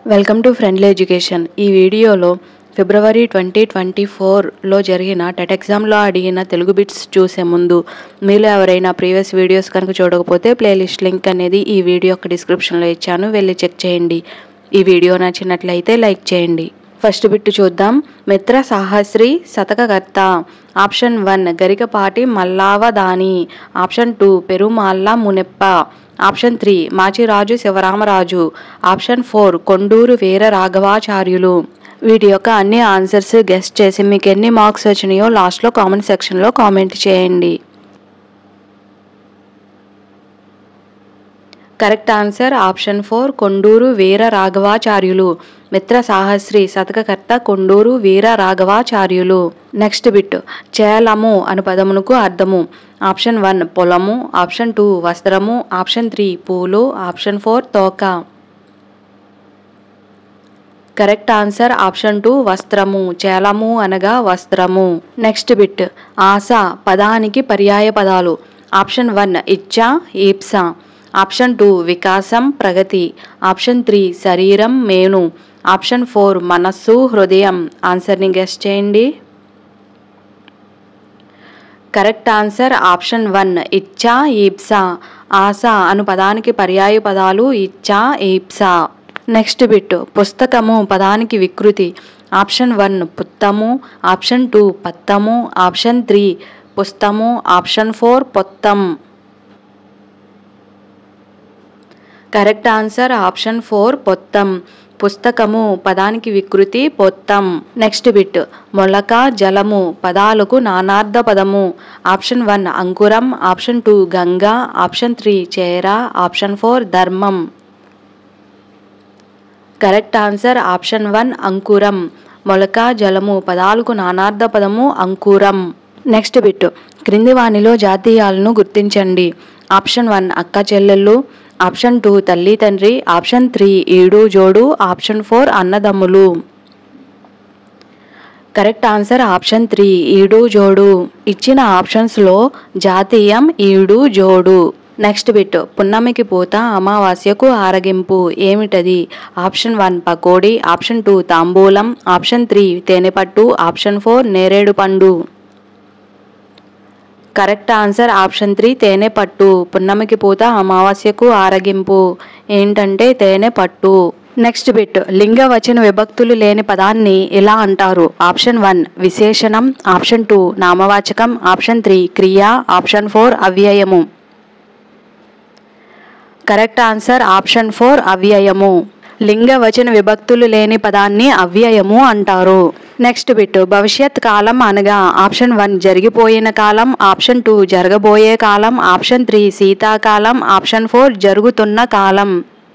Welcome to friendly education. ఈ వీడియోలో ఫిబ్రవరి 2024లో జరిగిన టెట్ ఎగ్జామ్లో అడిగిన తెలుగు బిట్స్ చూసే ముందు మీలో ఎవరైనా ప్రీవియస్ వీడియోస్ కనుక చూడకపోతే ప్లేలిస్ట్ లింక్ అనేది ఈ వీడియో యొక్క డిస్క్రిప్షన్లో ఇచ్చాను, వెళ్ళి చెక్ చేయండి. ఈ వీడియో నచ్చినట్లయితే లైక్ చేయండి. ఫస్ట్ బిట్ చూద్దాం. మిత్ర సాహస్రి శతకకర్త. Option 1 Garikapati Mallavadhani. Option 2 Perumalla Muneppa. Option 3 Machiraju Sivaramaraju. Option 4 Konduru Veera Raghavacharyulu. వీటి యొక్క అన్ని ఆన్సర్స్ గెస్ట్ చేసి మీకు ఎన్ని మార్క్స్ వచ్చినాయో లాస్ట్లో కామెంట్ సెక్షన్లో కామెంట్ చేయండి. Correct answer option 4 Konduru Veera Raghavacharyulu. Mitra Sahasri శతకకర్త కొండూరు వీర రాఘవాచార్యులు. Next bit. చేలము అను పదమునకు అర్థము. ఆప్షన్ 1 పొలము. ఆప్షన్ 2 వస్త్రము. ఆప్షన్ 3 పూలు. ఆప్షన్ 4 తోక. కరెక్ట్ ఆన్సర్ ఆప్షన్ 2 వస్త్రము. చేలము అనగా వస్త్రము. Next bit. ఆశ పదానికి పర్యాయ పదాలు. ఆప్షన్ 1 ఇచ్చ ఈప్స. ఆప్షన్ 2 వికాసం ప్రగతి. ఆప్షన్ 3 శరీరం మేను. ఆప్షన్ 4 మనస్సు హృదయం. ఆన్సర్ని గెస్ట్ చేయండి. కరెక్ట్ ఆన్సర్ ఆప్షన్ 1 ఇచ్చ ఈప్స. ఆశ అను పదానికి పర్యాయ పదాలు ఇచ్చ ఈప్స. Next bit. పుస్తకము పదానికి వికృతి. ఆప్షన్ 1 పుత్తము. ఆప్షన్ 2 పత్తము. ఆప్షన్ 3 పుస్తము. ఆప్షన్ 4 పొత్తం. కరెక్ట్ ఆన్సర్ ఆప్షన్ 4 పొత్తం. పుస్తకము పదానికి వికృతి పొత్తం. Next bit. మొలక జలము పదాలకు నానార్థ పదము. ఆప్షన్ 1 అంకురం. ఆప్షన్ 2 గంగ. ఆప్షన్ 3 చేర. ఆప్షన్ 4 ధర్మం. కరెక్ట్ ఆన్సర్ ఆప్షన్ 1 అంకురం. మొలక జలము పదాలకు నానార్థ పదము అంకురం. Next bit. క్రింది వానిలో జాతీయాలను గుర్తించండి. ఆప్షన్ 1 అక్క చెల్లెళ్ళు. ఆప్షన్ 2 తల్లి తండ్రి. ఆప్షన్ 3 ఈడు జోడు. ఆప్షన్ 4 అన్నదమ్ములు. కరెక్ట్ ఆన్సర్ ఆప్షన్ 3 ఈడు జోడు. ఇచ్చిన ఆప్షన్స్లో జాతీయం ఈడు జోడు. Next bit. పున్నమికి పూత అమావాస్యకు ఆరగింపు ఏమిటది? ఆప్షన్ 1 పకోడీ. ఆప్షన్ 2 తాంబూలం. ఆప్షన్ 3 తేనెపట్టు. ఆప్షన్ 4 నేరేడు పండు. కరెక్ట్ ఆన్సర్ ఆప్షన్ 3 తేనె పట్టు. పున్నమికి పూత అమావాస్యకు ఆరగింపు ఏంటంటే తేనె పట్టు. Next bit. లింగ వచన విభక్తులు లేని పదాన్ని ఇలా అంటారు. ఆప్షన్ 1 విశేషణం. ఆప్షన్ 2 నామవాచకం. ఆప్షన్ 3 క్రియ. ఆప్షన్ 4 అవ్యయము. కరెక్ట్ ఆన్సర్ ఆప్షన్ 4 అవ్యయము. లింగ వచన విభక్తులు లేని పదాన్ని అవ్యయము అంటారు. Next bit. భవిష్యత్ కాలం అనగా ఆప్షన్ 1 జరిగిపోయిన కాలం. ఆప్షన్ 2 జరగబోయే కాలం. ఆప్షన్ 3 శీతాకాలం. ఆప్షన్ 4 జరుగుతున్న కాలం.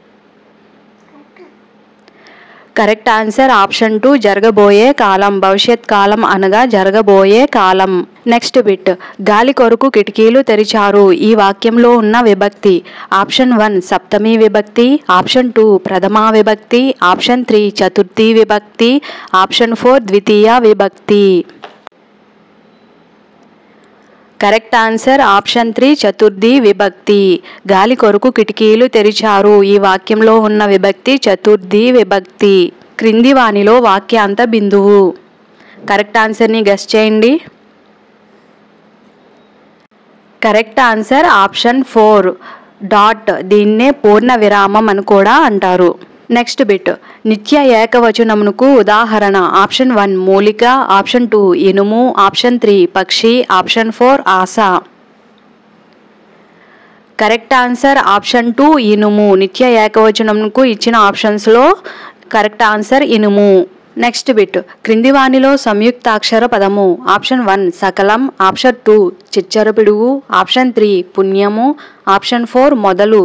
కరెక్ట్ ఆన్సర్ ఆప్షన్ 2 జరగబోయే కాలం. భవిష్యత్ కాలం అనగా జరగబోయే కాలం. Next bit. గాలి కొరకు కిటికీలు తెరిచారు ఈ వాక్యంలో ఉన్న విభక్తి. ఆప్షన్ 1 సప్తమి విభక్తి. ఆప్షన్ 2 ప్రథమా విభక్తి. ఆప్షన్ 3 చతుర్థి విభక్తి. ఆప్షన్ 4 ద్వితీయ విభక్తి. కరెక్ట్ ఆన్సర్ ఆప్షన్ 3 చతుర్థి విభక్తి. గాలి కొరకు కిటికీలు తెరిచారు ఈ వాక్యంలో ఉన్న విభక్తి చతుర్థి విభక్తి. క్రింది వానిలో వాక్యాంత బిందువు. కరెక్ట్ ఆన్సర్ని గెస్ చేయండి. Correct answer option 4 dot. దీన్నే పూర్ణ విరామం అని కూడా అంటారు. Next bit. నిత్య ఏకవచనమునకు ఉదాహరణ. ఆప్షన్ 1 మూలిక. ఆప్షన్ 2 ఇనుము. ఆప్షన్ 3 పక్షి. ఆప్షన్ 4 ఆశ. కరెక్ట్ ఆన్సర్ ఆప్షన్ 2 ఇనుము. నిత్య ఏకవచనమునకు ఇచ్చిన ఆప్షన్స్లో కరెక్ట్ ఆన్సర్ ఇనుము. Next bit. క్రింది వానిలో సంయుక్తాక్షర పదము. ఆప్షన్ 1 సకలం. ఆప్షన్ 2 చిచ్చర పిడుగు. ఆప్షన్ 3 పుణ్యము. ఆప్షన్ 4 మొదలు.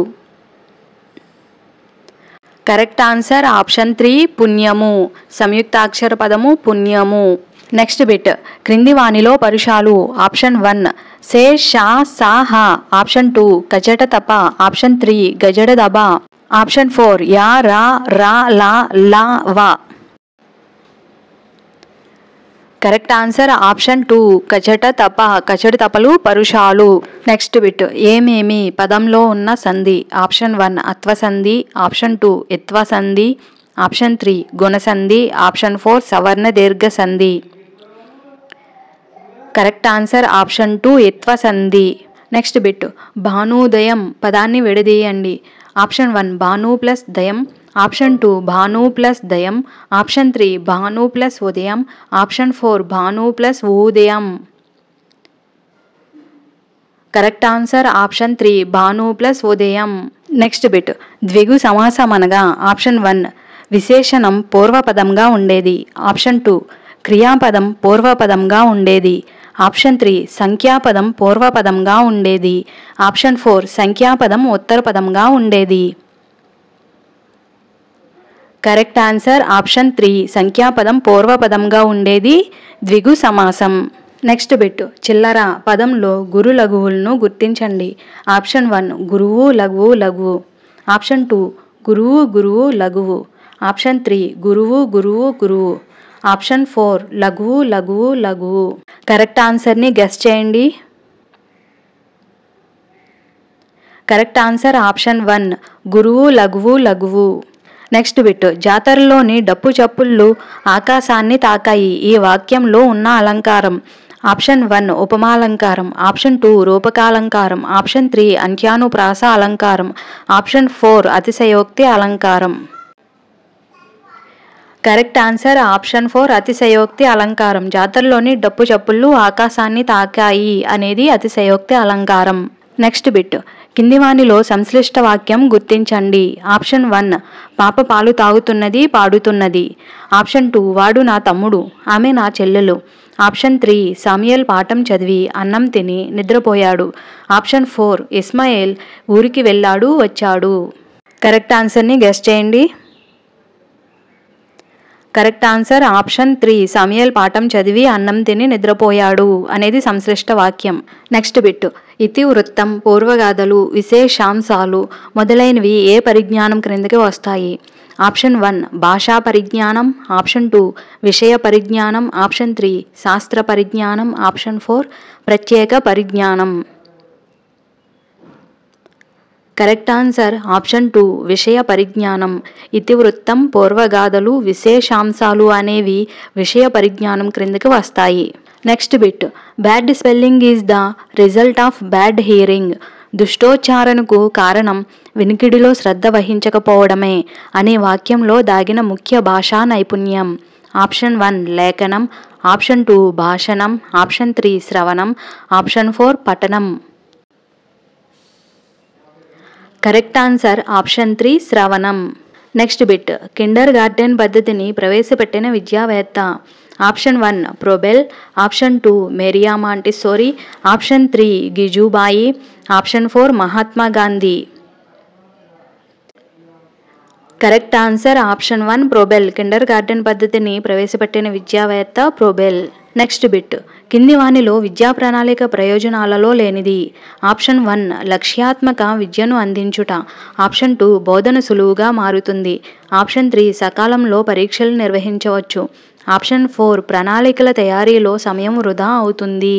కరెక్ట్ ఆన్సర్ ఆప్షన్ 3 పుణ్యము. సంయుక్తాక్షర పదము పుణ్యము. Next bit. క్రింది వానిలో పరుషాలు. ఆప్షన్ 1 సే షా సా హ. ఆప్షన్ 2 కజట తప. ఆప్షన్ 3 గజడ దబ. ఆప్షన్ 4 యా రా రా లా లా వా. కరెక్ట్ ఆన్సర్ ఆప్షన్ 2 కచట తప. కచట తపలు పరుషాలు. Next bit. ఏమేమి పదంలో ఉన్న సంధి. ఆప్షన్ 1 అత్వ సంధి. ఆప్షన్ 2 ఇత్వ సంధి. ఆప్షన్ 3 గుణసంధి, ఆప్షన్ 4 సవర్ణ దీర్ఘ సంధి. కరెక్ట్ ఆన్సర్ ఆప్షన్ 2 ఇత్వ సంధి. నెక్స్ట్ బిట్ భానుదయం పదాన్ని విడదీయండి. ఆప్షన్ 1 భాను ప్లస్ దయం, ఆప్షన్ 2 భాను ప్లస్ దయం, ఆప్షన్ 3 భాను ప్లస్ ఉదయం, ఆప్షన్ 4 భాను ప్లస్ ఉదయం. కరెక్ట్ ఆన్సర్ ఆప్షన్ 3 భాను ప్లస్ ఉదయం. నెక్స్ట్ బిట్ ద్విగు సమాసం అనగా ఆప్షన్ 1 విశేషణం పూర్వపదంగా ఉండేది, ఆప్షన్ 2 క్రియాపదం పూర్వపదంగా ఉండేది, ఆప్షన్ 3 సంఖ్యాపదం పూర్వపదంగా ఉండేది, ఆప్షన్ 4 సంఖ్యాపదం ఉత్తరపదంగా ఉండేది. కరెక్ట్ ఆన్సర్ ఆప్షన్ 3 సంఖ్యాపదం పూర్వపదంగా ఉండేది ద్విగు సమాసం. నెక్స్ట్ బిట్ చిల్లర పదంలో గురు లఘువులను గుర్తించండి. ఆప్షన్ 1 గురువు లఘువు లఘువు, ఆప్షన్ 2 గురువు గురువు లఘువు, ఆప్షన్ 3 గురువు గురువు గురువు, ఆప్షన్ 4 లఘువు లఘువు లఘువు. కరెక్ట్ ఆన్సర్ని గెస్ చేయండి. కరెక్ట్ ఆన్సర్ ఆప్షన్ 1 గురువు లఘువు లఘువు. నెక్స్ట్ బిట్ జాతరలోని డప్పు చప్పుళ్ళు ఆకాశాన్ని తాకాయి. ఈ వాక్యంలో ఉన్న అలంకారం. ఆప్షన్ 1 ఉపమాలంకారం, ఆప్షన్ 2 రూపకాలంకారం, ఆప్షన్ 3 అంత్యానుప్రాస అలంకారం, ఆప్షన్ 4 అతిశయోక్తి అలంకారం. కరెక్ట్ ఆన్సర్ ఆప్షన్ 4 అతిశయోక్తి అలంకారం. జాతరలోని డప్పు చప్పుళ్ళు ఆకాశాన్ని తాకాయి అనేది అతిశయోక్తి అలంకారం. నెక్స్ట్ బిట్ కింది వానిలో సంశ్లిష్ట వాక్యం గుర్తించండి. ఆప్షన్ 1 పాప పాలు తాగుతున్నది పాడుతున్నది, ఆప్షన్ 2 వాడు నా తమ్ముడు ఆమె నా చెల్లెలు, ఆప్షన్ 3 సామ్యూయల్ పాఠం చదివి అన్నం తిని నిద్రపోయాడు, ఆప్షన్ 4 ఇస్మాయిల్ ఊరికి వెళ్ళాడు వచ్చాడు. కరెక్ట్ ఆన్సర్ని గెస్ చేయండి. కరెక్ట్ ఆన్సర్ ఆప్షన్ 3 సామ్యూయల్ పాఠం చదివి అన్నం తిని నిద్రపోయాడు అనేది సంశ్లిష్ట వాక్యం. నెక్స్ట్ బిట్ ఇతివృత్తం, పూర్వగాథలు, విశేషాంశాలు మొదలైనవి ఏ పరిజ్ఞానం క్రిందకి వస్తాయి? ఆప్షన్ 1 భాషా పరిజ్ఞానం, ఆప్షన్ 2 విషయ పరిజ్ఞానం, ఆప్షన్ 3 శాస్త్ర పరిజ్ఞానం, ఆప్షన్ 4 ప్రత్యేక పరిజ్ఞానం. కరెక్ట్ ఆన్సర్ ఆప్షన్ 2 విషయ పరిజ్ఞానం. ఇతివృత్తం, పూర్వగాథలు, విశేషాంశాలు అనేవి విషయ పరిజ్ఞానం క్రిందకి వస్తాయి. Next bit bad spelling is the result of bad hearing. దుష్టోచ్చారణకు కారణం వినికిడిలో శ్రద్ధ వహించకపోవడమే అనే వాక్యంలో దాగిన ముఖ్య భాషా నైపుణ్యం. ఆప్షన్ 1 లేఖనం, ఆప్షన్ 2 భాషణం, ఆప్షన్ 3 శ్రవణం, ఆప్షన్ 4 పఠనం. కరెక్ట్ ఆన్సర్ ఆప్షన్ 3 శ్రవణం. నెక్స్ట్ బిట్ కిండర్ గార్డెన్ పద్ధతిని ప్రవేశపెట్టిన విద్యావేత్త. Option 1 Froebel, option 2 Maria Montessori, option 3 గిజుబాయి, option 4 Mahatma Gandhi. Correct answer option 1 Froebel. Kindergarten పద్ధతిని ప్రవేశపెట్టిన విద్యావేత్త ప్రోబెల్. నెక్స్ట్ బిట్ కింది వానిలో విద్యా ప్రణాళిక ప్రయోజనాలలో లేనిది. ఆప్షన్ 1 లక్ష్యాత్మక విద్యను అందించుట, ఆప్షన్ 2 బోధన సులువుగా మారుతుంది, ఆప్షన్ 3 సకాలంలో పరీక్షలు నిర్వహించవచ్చు, ఆప్షన్ 4 ప్రణాళికల తయారీలో సమయం వృధా అవుతుంది.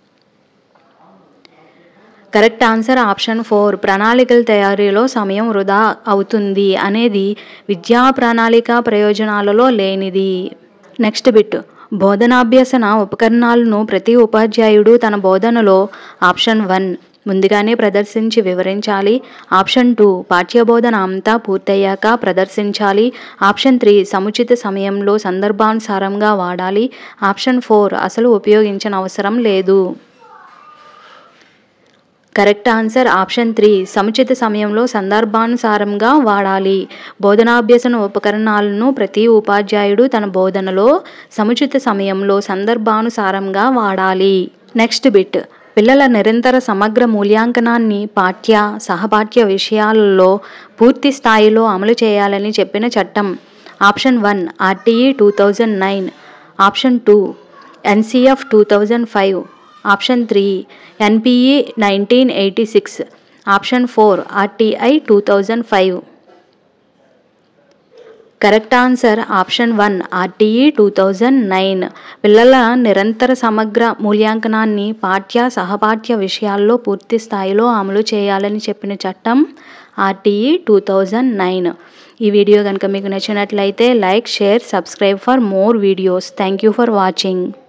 కరెక్ట్ ఆన్సర్ ఆప్షన్ 4 ప్రణాళికల తయారీలో సమయం వృధా అవుతుంది అనేది విద్యా ప్రణాళిక ప్రయోజనాలలో లేనిది. నెక్స్ట్ బిట్ బోధనాభ్యసన ఉపకరణాలను ప్రతి ఉపాధ్యాయుడు తన బోధనలో ఆప్షన్ 1 ముందుగానే ప్రదర్శించి వివరించాలి, ఆప్షన్ 2 పాఠ్యబోధన అంతా పూర్తయ్యాక ప్రదర్శించాలి, ఆప్షన్ 3 సముచిత సమయంలో సందర్భానుసారంగా వాడాలి, ఆప్షన్ 4 అసలు ఉపయోగించనవసరం లేదు. కరెక్ట్ ఆన్సర్ ఆప్షన్ 3 సముచిత సమయంలో సందర్భానుసారంగా వాడాలి. బోధనాభ్యసన ఉపకరణాలను ప్రతి ఉపాధ్యాయుడు తన బోధనలో సముచిత సమయంలో సందర్భానుసారంగా వాడాలి. నెక్స్ట్ బిట్ పిల్లల నిరంతర సమగ్ర మూల్యాంకనాన్ని పాఠ్య సహపాఠ్య విషయాలలో పూర్తి స్థాయిలో అమలు చేయాలని చెప్పిన చట్టం. Option 1 RTE 2009, option 2 NCF 2005, option 3 NPE 1986, option 4 RTI 2005. Correct answer option 1 RTE 2009. పిల్లల నిరంతర సమగ్ర మూల్యాంకనాన్ని పాఠ్య సహపాఠ్య విషయాల్లో పూర్తి స్థాయిలో అమలు చేయాలని చెప్పిన చట్టం RTE 2009. ఈ వీడియో కనుక మీకు నచ్చినట్లయితే like, share, subscribe for more videos. Thank you for watching.